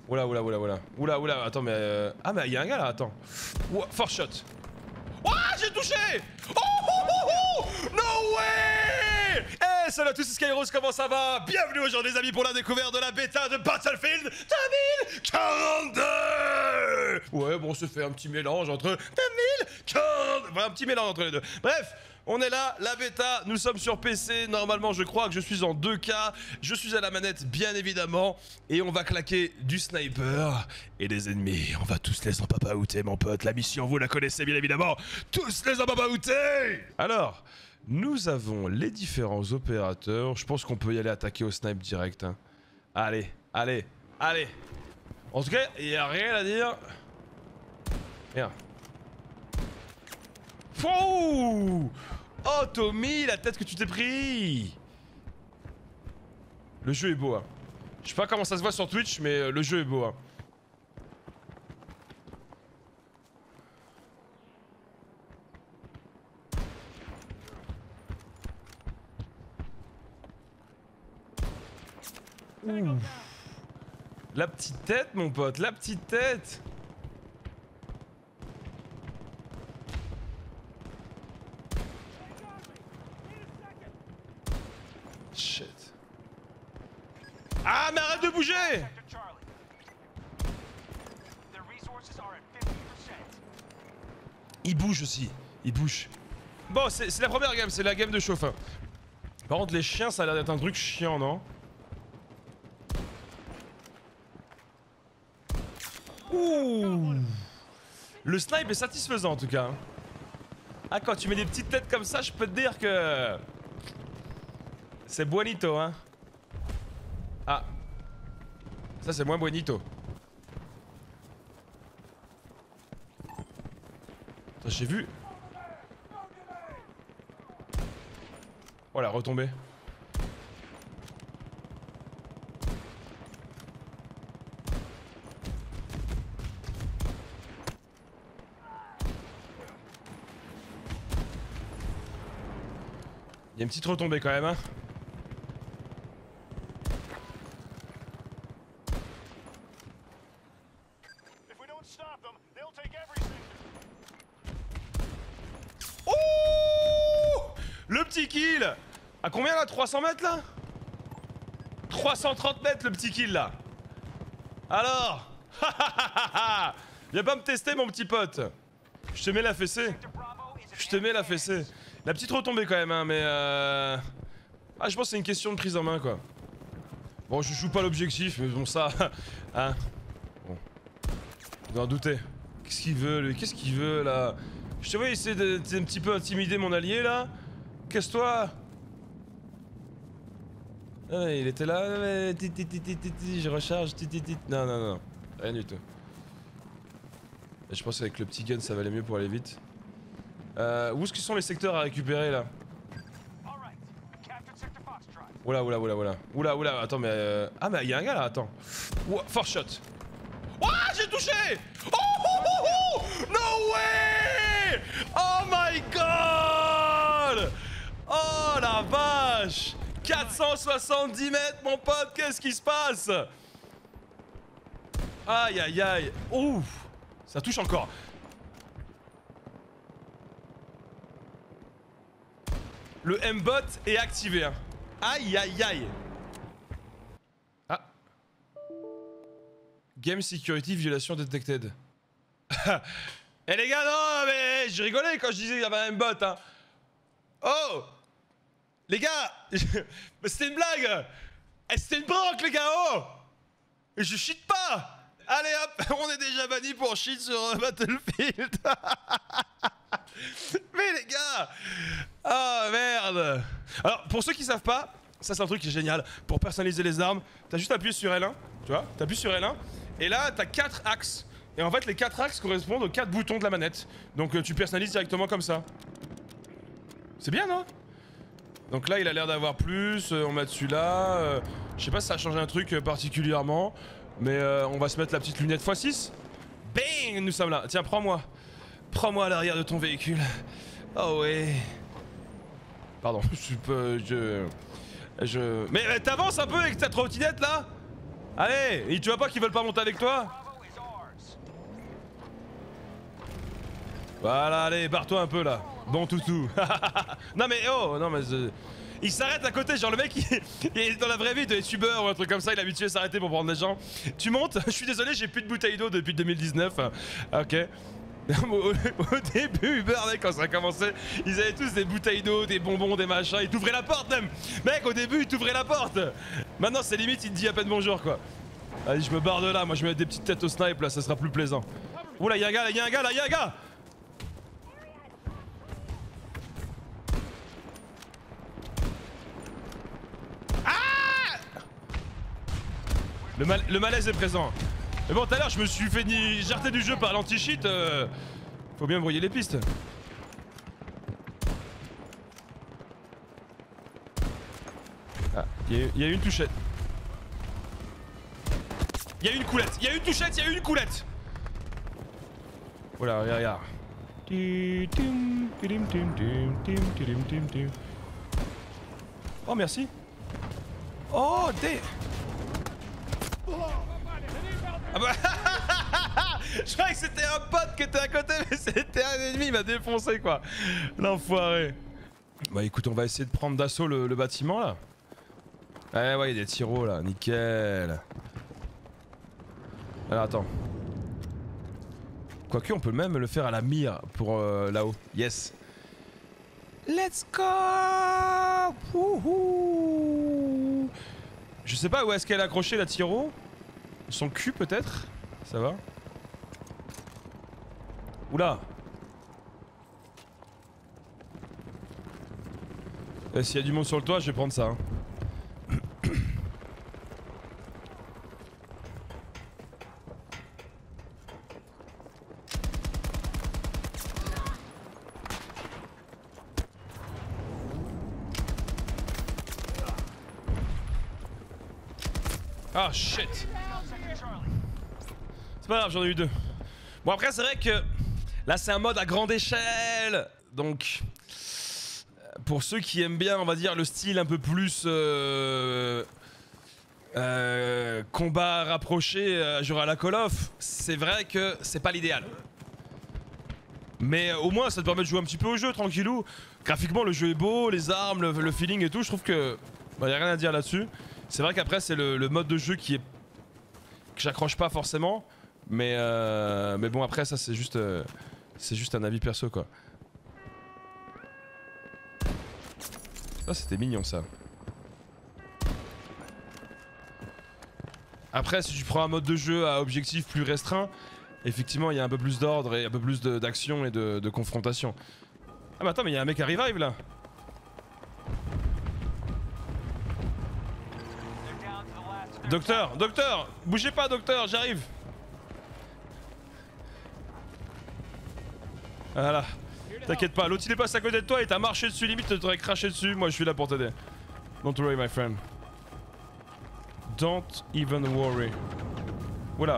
Oula, oula, oula, oula. Oula, oula, attends, mais... Ah, mais il y a un gars là, attends. Ouah, force shot. Ouah, j'ai touché. Oh, oh, oh, oh. No way. Eh, salut à tous, c'est Skyros, comment ça va? Bienvenue aujourd'hui les amis pour la découverte de la bêta de Battlefield 2042. Ouais, bon, on se fait un petit mélange entre 2042... Enfin, un petit mélange entre les deux. Bref, on est là, la bêta, nous sommes sur PC, normalement je crois que je suis en 2K, je suis à la manette bien évidemment, et on va claquer du sniper et des ennemis, on va tous les empapaouter mon pote, la mission vous la connaissez bien évidemment, tous les empapaouter. Alors, nous avons les différents opérateurs, je pense qu'on peut y aller attaquer au snipe direct, hein. Allez, allez, allez. En tout cas, il n'y a rien à dire. Merde. Oh, oh Tommy, la tête que tu t'es pris. Le jeu est beau, hein. Je sais pas comment ça se voit sur Twitch, mais le jeu est beau, hein. Ouh. La petite tête, mon pote, la petite tête. Shit. Ah, mais arrête de bouger! Il bouge aussi, il bouge. Bon, c'est la première game, c'est la game de chauffe. Par contre, les chiens, ça a l'air d'être un truc chiant, non? Ouh! Le snipe est satisfaisant en tout cas. Ah, quand tu mets des petites têtes comme ça, je peux te dire que... c'est bonito, hein. Ah. Ça, c'est moins bonito. Attends, j'ai vu. Oh, la retombée. Il y a une petite retombée quand même, hein. Oh! Le petit kill! À combien là? 300 mètres là? 330 mètres le petit kill là. Alors? Viens pas me tester mon petit pote. Je te mets la fessée. Je te mets la fessée. La petite retombée quand même, hein, mais Ah, je pense que c'est une question de prise en main, quoi. Bon, je joue pas l'objectif, mais bon, ça... hein. Bon. Je dois en douter. Qu'est-ce qu'il veut, lui? Qu'est-ce qu'il veut, là? Je te vois essayer de un petit peu intimider mon allié, là. Casse-toi. Ah, il était là... je recharge... Non, non, non. Rien du tout. Je pense qu'avec le petit gun, ça va aller mieux pour aller vite. Où est-ce que sont les secteurs à récupérer là? Oula, oula, oula, oula. Oula, oula, attends, mais ah, mais il y a un gars là, attends. Ouah, force shot. Ouah, j'ai touché. Oh, oh, oh, oh. No way. Oh my god. Oh la vache. 470 mètres, mon pote, qu'est-ce qui se passe? Aïe, aïe, aïe. Ouf. Ça touche encore. Le M-bot est activé, hein. Aïe aïe aïe. Ah. Game security violation detected. Eh les gars, non mais je rigolais quand je disais qu'il y avait un M-bot, hein. Oh. Les gars. Mais c'était une blague. Eh, c'était une prank les gars, oh. Et je cheat pas. Allez hop, on est déjà banni pour cheat sur Battlefield. Mais les gars. Oh merde. Alors pour ceux qui savent pas, ça c'est un truc qui est génial. Pour personnaliser les armes, t'as juste appuyé sur L1. Tu vois, t'appuies sur L1. Et là t'as 4 axes. Et en fait les 4 axes correspondent aux 4 boutons de la manette. Donc tu personnalises directement comme ça. C'est bien, non? Donc là il a l'air d'avoir plus, on met dessus là. Je sais pas si ça a changé un truc particulièrement. Mais on va se mettre la petite lunette x6. Bing, nous sommes là. Tiens, prends-moi. Prends-moi à l'arrière de ton véhicule. Oh ouais. Pardon, Mais t'avances un peu avec ta trottinette là. Allez, et tu vois pas qu'ils veulent pas monter avec toi? Voilà, allez, barre-toi un peu là. Bon toutou. Non mais oh, non mais... Il s'arrête à côté, genre le mec il est dans la vraie vie, il doit être Uber ou un truc comme ça, il est habitué à s'arrêter pour prendre des gens. Tu montes? Je suis désolé, j'ai plus de bouteilles d'eau depuis 2019. Ok. Au début, Uber, mec, quand ça a commencé, ils avaient tous des bouteilles d'eau, des bonbons, des machins, ils t'ouvraient la porte même. Mec, au début, ils t'ouvraient la porte. Maintenant, c'est limite, il te dit à peine bonjour quoi. Allez, je me barre de là, moi je me mets des petites têtes au snipe là, ça sera plus plaisant. Oula, y'a un gars là, y'a un gars là, y'a un gars. Le malaise est présent. Mais bon, tout à l'heure, je me suis fait jarter du jeu par l'anti-cheat. Faut bien brouiller les pistes. Ah, il y a une touchette. Il y a une coulette. Il y a une touchette, il y a une coulette. Voilà, regarde. Oh, merci. Oh, dé. Ah bah je croyais que c'était un pote qui était à côté, mais c'était un ennemi, il m'a défoncé quoi. L'enfoiré. Bah écoute, on va essayer de prendre d'assaut le bâtiment là. Ouais, il y a des tiros là, nickel. Alors attends. Quoique, on peut même le faire à la mire pour là-haut. Yes. Let's go. Wouhou. Je sais pas où est-ce qu'elle est accrochée la tiro. Son cul peut-être? Ça va? Oula! S'il y a du monde sur le toit, je vais prendre ça. Hein. Ah shit! C'est pas grave, j'en ai eu deux. Bon après c'est vrai que là c'est un mode à grande échelle. Donc pour ceux qui aiment bien on va dire le style un peu plus combat rapproché genre à la Call of, c'est vrai que c'est pas l'idéal. Mais au moins ça te permet de jouer un petit peu au jeu tranquillou. Graphiquement le jeu est beau, les armes, le feeling et tout, je trouve que bah, y a rien à dire là-dessus. C'est vrai qu'après c'est le mode de jeu qui est que j'accroche pas forcément. Mais bon après ça c'est juste un avis perso quoi. Ah c'était mignon ça. Après si tu prends un mode de jeu à objectif plus restreint, effectivement il y a un peu plus d'ordre et un peu plus d'action et de confrontation. Ah mais attends mais il y a un mec à revive là. Docteur, bougez pas docteur, j'arrive. Voilà, t'inquiète pas, l'autre il est passé à côté de toi et t'as marché dessus, limite t'aurais craché dessus, moi je suis là pour t'aider. Don't worry my friend. Don't even worry. Oula.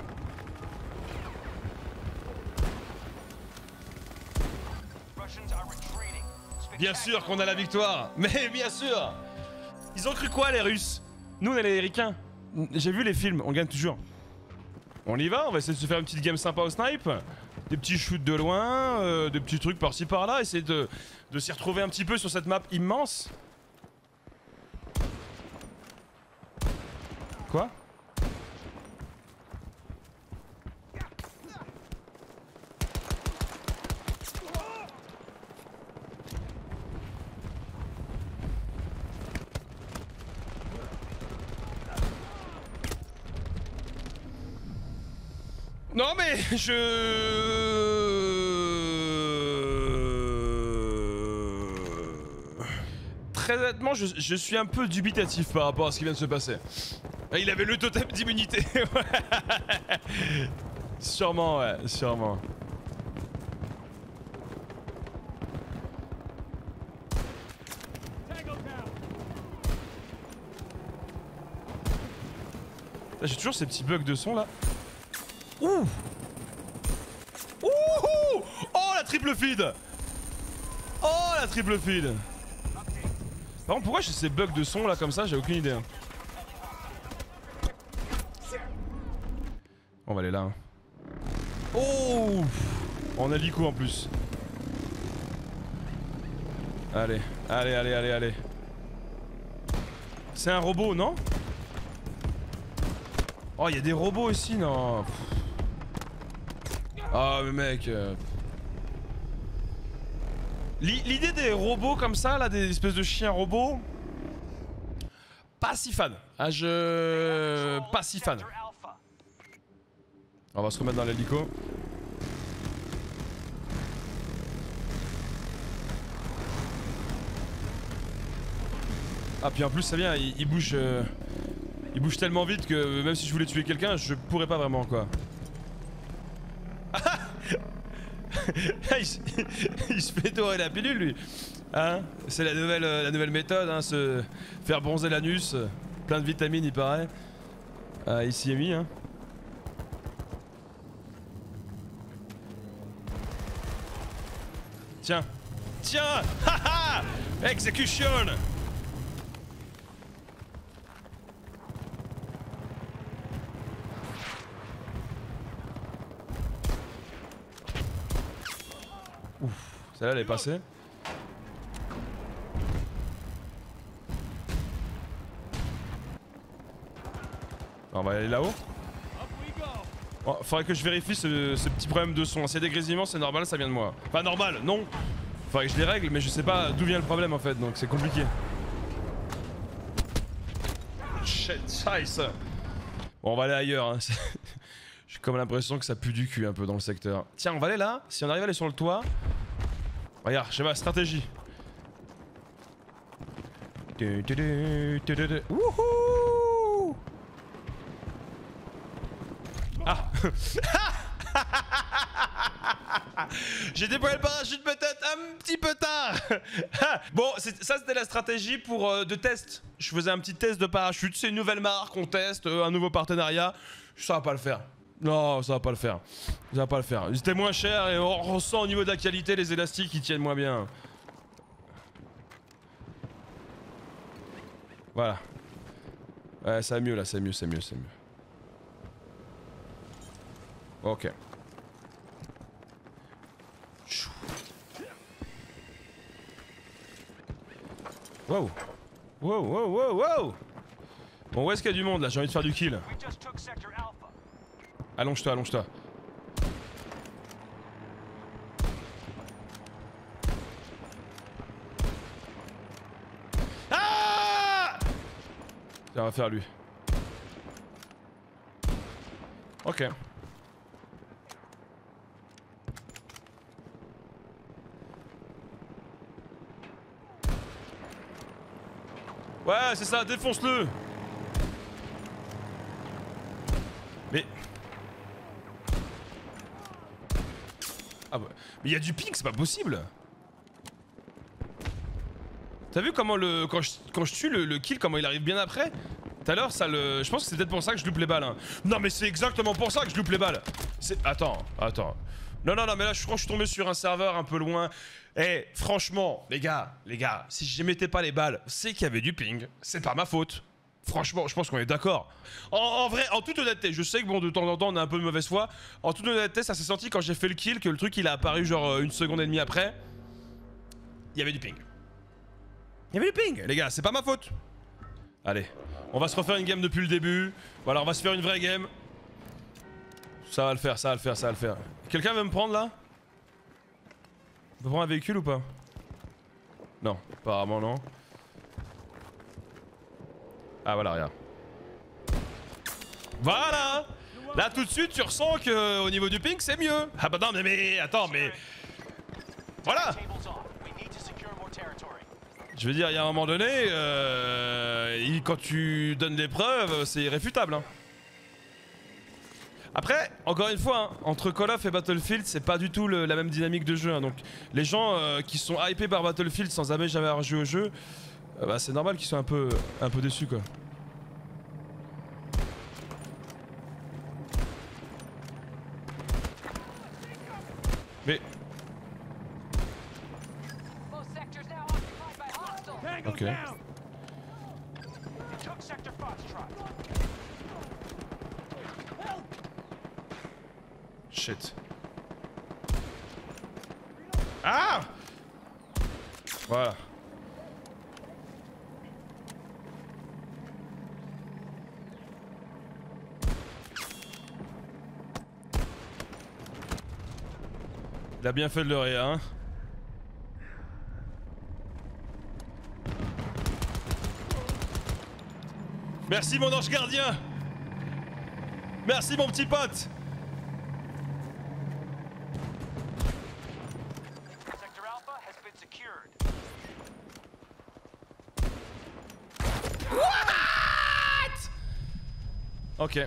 Bien sûr qu'on a la victoire, mais bien sûr. Ils ont cru quoi les Russes? Nous on est les Américains. J'ai vu les films, on gagne toujours. On y va, on va essayer de se faire une petite game sympa au snipe. Des petits shoots de loin, des petits trucs par-ci par-là, essayer de s'y retrouver un petit peu sur cette map immense. Quoi? Non mais Très honnêtement, je suis un peu dubitatif par rapport à ce qui vient de se passer. Il avait le totem d'immunité. Sûrement, ouais, sûrement. J'ai toujours ces petits bugs de son là. Ouh! Ouh! Oh la triple feed! Oh la triple feed! Par contre pourquoi j'ai ces bugs de son là comme ça, j'ai aucune idée. Hein. On va aller là. Hein. Oh, en hélico en plus. Allez, allez, allez, allez, allez. C'est un robot, non? Oh, il y a des robots ici, non? Ah, mais mec. L'idée des robots comme ça, là, des espèces de chiens robots. Pas si fan. Ah, pas si fan. On va se remettre dans l'hélico. Ah, puis en plus, ça vient, il bouge. Il bouge tellement vite que même si je voulais tuer quelqu'un, je pourrais pas vraiment, quoi. Il se fait dorer la pilule, lui. Hein? C'est la nouvelle méthode, hein, se faire bronzer l'anus. Plein de vitamines, il paraît. Il s'y est mis, hein. Tiens. Tiens. Haha. Execution. Ouf. Celle-là, elle est passée. On va aller là-haut. Oh, faudrait que je vérifie ce petit problème de son. S'il y a des grésillements, c'est normal, ça vient de moi. Pas normal, non. Faudrait que je les règle, mais je sais pas d'où vient le problème en fait, donc c'est compliqué. Shit, scheiße. Bon, on va aller ailleurs. Hein. J'ai comme l'impression que ça pue du cul un peu dans le secteur. Tiens, on va aller là. Si on arrive à aller sur le toit. Regarde, j'ai ma stratégie. Wouhou! Ah! J'ai déployé le parachute peut-être un petit peu tard. Bon, ça c'était la stratégie pour de test. Je faisais un petit test de parachute. C'est une nouvelle marque, on teste, un nouveau partenariat. Ça va pas le faire. Non, ça va pas le faire. Ça va pas le faire. C'était moins cher et on ressent au niveau de la qualité les élastiques qui tiennent moins bien. Voilà. Ouais, ça va mieux là, c'est mieux, c'est mieux, c'est mieux. Ok. Wow. Wow, wow, wow, wow. Bon, où est-ce qu'il y a du monde là? J'ai envie de faire du kill. Allonge-toi, allonge-toi. Ah! Ça va faire lui. Ok. Ouais, c'est ça, défonce-le. Mais... Ah bah... Mais il y a du ping, c'est pas possible. T'as vu comment le... Quand je tue le kill, comment il arrive bien après? Tout à l'heure, ça le... Je pense que c'est peut-être pour ça que je loupe les balles. Hein. Non mais c'est exactement pour ça que je loupe les balles. C'est... Attends, attends. Non, non, non, mais là, je crois que je suis tombé sur un serveur un peu loin. Eh, franchement, les gars, si je mettais pas les balles, c'est qu'il y avait du ping. C'est pas ma faute. Franchement, je pense qu'on est d'accord. En vrai, en toute honnêteté, je sais que bon, de temps en temps, on a un peu de mauvaise foi. En toute honnêteté, ça s'est senti quand j'ai fait le kill, que le truc, il a apparu genre 1 seconde et demie après. Il y avait du ping. Il y avait du ping, les gars, c'est pas ma faute. Allez, on va se refaire une game depuis le début. Voilà, on va se faire une vraie game. Ça va le faire, ça va le faire, ça va le faire. Quelqu'un veut me prendre là? On peut prendre un véhicule ou pas? Non, apparemment non. Ah voilà, regarde. Voilà! Là tout de suite tu ressens que au niveau du ping c'est mieux. Ah bah non mais attends mais... Voilà! Je veux dire, il y a un moment donné, quand tu donnes des preuves, c'est irréfutable. Hein. Après, encore une fois, hein, entre Call of et Battlefield, c'est pas du tout la même dynamique de jeu. Hein, donc, les gens qui sont hypés par Battlefield sans jamais avoir joué au jeu, bah, c'est normal qu'ils soient un peu déçus, quoi. Mais... Ok. shit. Ah! Voilà. Il a bien fait de le rire, hein. Merci mon ange gardien. Merci mon petit pote. Sector Alpha has been secured. What? Ok.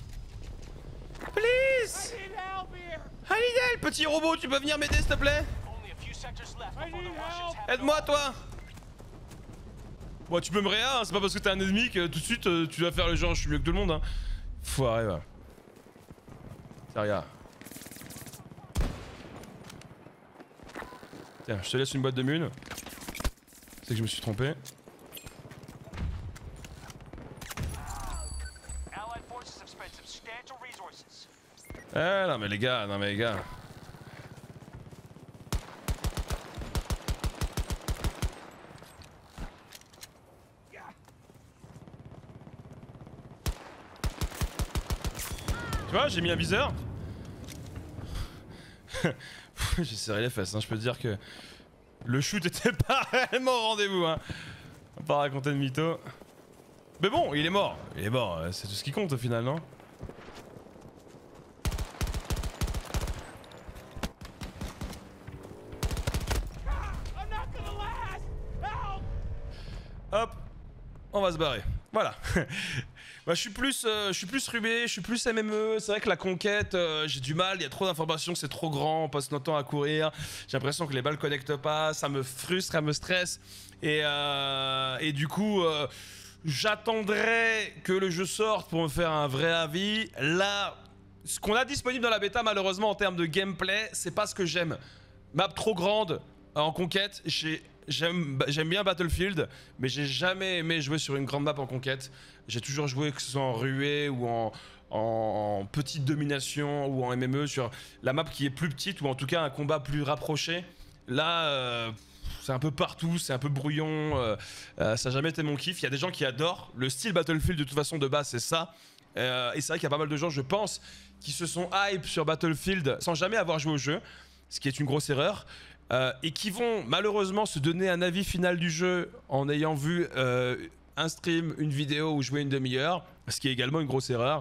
Please. I need help, petit robot, tu peux venir m'aider s'il te plaît? Only a few sectors left before the Russians have Aide-moi toi. Bon, tu peux me réa, hein, c'est pas parce que t'es un ennemi que tout de suite tu vas faire le genre je suis mieux que tout le monde, hein. Foiré, va. Sérieux. Tiens, je te laisse une boîte de mun. C'est que je me suis trompé. Allied forces have spent substantial resources. Eh non mais les gars, non mais les gars. Tu vois, j'ai mis un viseur. J'ai serré les fesses, hein. Je peux te dire que le shoot était pas réellement au rendez-vous, hein. On va pas raconter de mytho. Mais bon, il est mort. Il est mort, c'est tout ce qui compte au final, non? Hop, on va se barrer. Voilà. Bah, je suis plus rubé, je suis plus MME. C'est vrai que la conquête, j'ai du mal. Il y a trop d'informations, c'est trop grand. On passe notre temps à courir. J'ai l'impression que les balles connectent pas. Ça me frustre, ça me stresse. Et du coup, j'attendrai que le jeu sorte pour me faire un vrai avis. Là, ce qu'on a disponible dans la bêta, malheureusement, en termes de gameplay, c'est pas ce que j'aime. Map trop grande en conquête. J'aime bien Battlefield, mais j'ai jamais aimé jouer sur une grande map en conquête. J'ai toujours joué, que ce soit en ruée ou en petite domination ou en MME, sur la map qui est plus petite ou en tout cas un combat plus rapproché. Là, c'est un peu partout, c'est un peu brouillon, ça n'a jamais été mon kiff. Il y a des gens qui adorent le style Battlefield, de toute façon de base c'est ça. Et c'est vrai qu'il y a pas mal de gens, je pense, qui se sont hype sur Battlefield sans jamais avoir joué au jeu, ce qui est une grosse erreur. Et qui vont malheureusement se donner un avis final du jeu en ayant vu un stream, une vidéo ou jouer une demi-heure, ce qui est également une grosse erreur.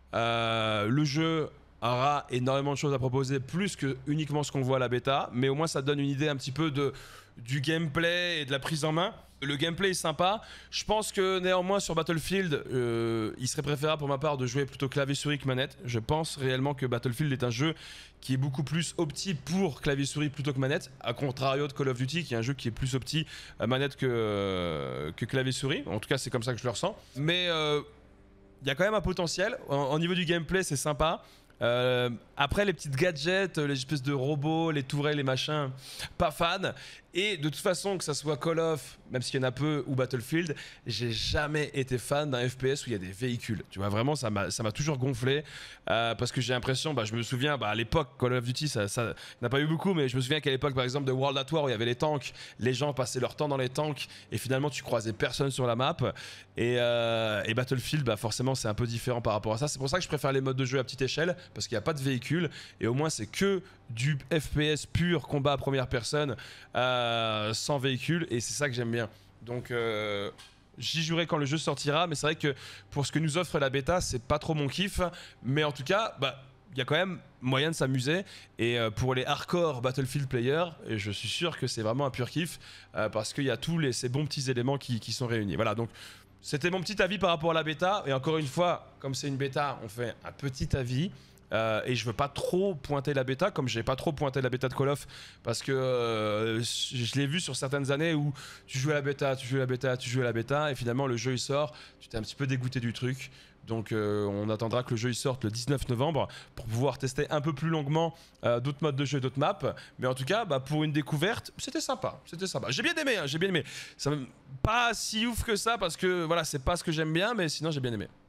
Le jeu aura énormément de choses à proposer, plus que uniquement ce qu'on voit à la bêta, mais au moins ça donne une idée un petit peu du gameplay et de la prise en main. Le gameplay est sympa. Je pense que néanmoins sur Battlefield, il serait préférable pour ma part de jouer plutôt clavier-souris que manette. Je pense réellement que Battlefield est un jeu qui est beaucoup plus opti pour clavier-souris plutôt que manette, à contrario de Call of Duty qui est un jeu qui est plus opti manette que clavier-souris. En tout cas, c'est comme ça que je le ressens. Mais il y a quand même un potentiel. Au niveau du gameplay, c'est sympa. Après les petites gadgets, les espèces de robots, les tourelles, les machins, pas fan. Et de toute façon, que ça soit Call of, même s'il y en a peu, ou Battlefield, j'ai jamais été fan d'un FPS où il y a des véhicules. Tu vois, vraiment, ça m'a toujours gonflé. Parce que j'ai l'impression, je me souviens, à l'époque, Call of Duty, ça n'a pas eu beaucoup, mais je me souviens qu'à l'époque, par exemple, de World at War, où il y avait les tanks, les gens passaient leur temps dans les tanks, et finalement, tu croisais personne sur la map. Et Battlefield, forcément, c'est un peu différent par rapport à ça. C'est pour ça que je préfère les modes de jeu à petite échelle, parce qu'il n'y a pas de véhicules, et au moins, c'est que du FPS pur, combat à première personne, sans véhicule, et c'est ça que j'aime bien. Donc j'y jouerai quand le jeu sortira, mais c'est vrai que pour ce que nous offre la bêta, c'est pas trop mon kiff, mais en tout cas, il y a quand même moyen de s'amuser, et pour les hardcore Battlefield players, je suis sûr que c'est vraiment un pur kiff, parce qu'il y a tous ces bons petits éléments qui sont réunis. Voilà, donc c'était mon petit avis par rapport à la bêta, et encore une fois, comme c'est une bêta, on fait un petit avis. Et je veux pas trop pointer la bêta, comme j'ai pas trop pointé la bêta de Call of, parce que je l'ai vu sur certaines années où tu joues à la bêta, tu joues à la bêta, tu joues à la bêta, et finalement le jeu il sort, tu t'es un petit peu dégoûté du truc. Donc on attendra que le jeu il sorte le 19 novembre pour pouvoir tester un peu plus longuement d'autres modes de jeu et d'autres maps. Mais en tout cas, pour une découverte, c'était sympa, c'était sympa. J'ai bien aimé, hein, j'ai bien aimé. Ça, pas si ouf que ça, parce que voilà, c'est pas ce que j'aime bien, mais sinon j'ai bien aimé.